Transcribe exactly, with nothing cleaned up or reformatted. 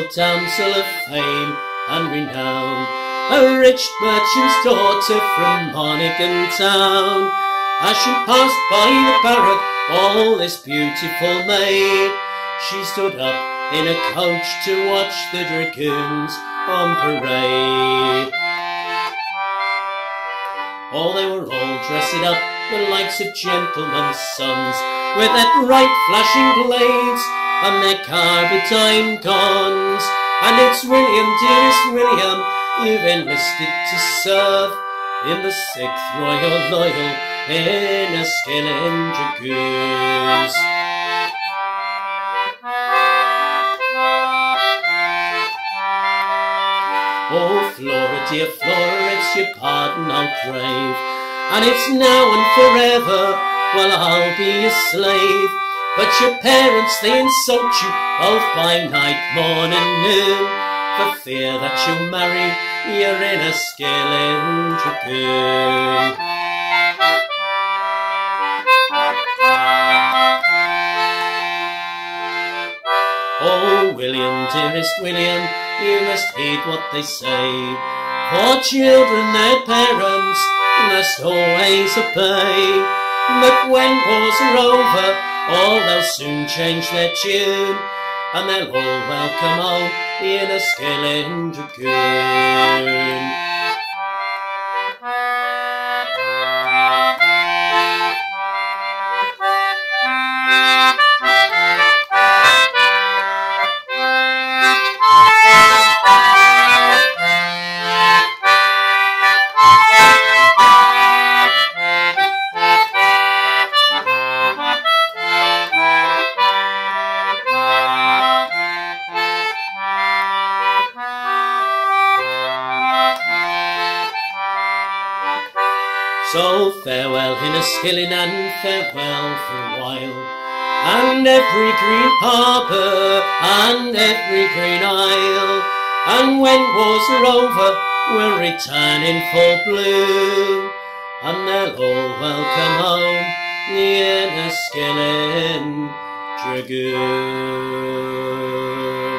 damsel of fame and renown, a rich merchant's daughter from Eniskillen town. As she passed by the barrack, all this beautiful maid, she stood up in a coach to watch the dragoons on parade. Oh, they were all dressed up, the likes of gentlemen's sons, with their bright flashing blades and their carbetine guns. And it's William, dearest William, you've enlisted to serve in the sixth Royal Loyal Enniskillen Dragoons. Oh, Flora, dear Flora, it's your pardon I'll crave, and it's now and forever, well, I'll be a slave. But your parents, they insult you both by night, morn and noon, for fear that you'll marry your Enniskillen Dragoon. Oh, William, dearest William, you must heed what they say. For children their parents must always obey. But when wars are over, all they'll soon change their tune, and they'll all welcome home the Enniskillen Dragoon. So farewell Inniskillen, and farewell for a while, and every green harbour and every green isle. And when wars are over, we'll return in full bloom, and they'll all welcome home the Enniskillen Dragoon.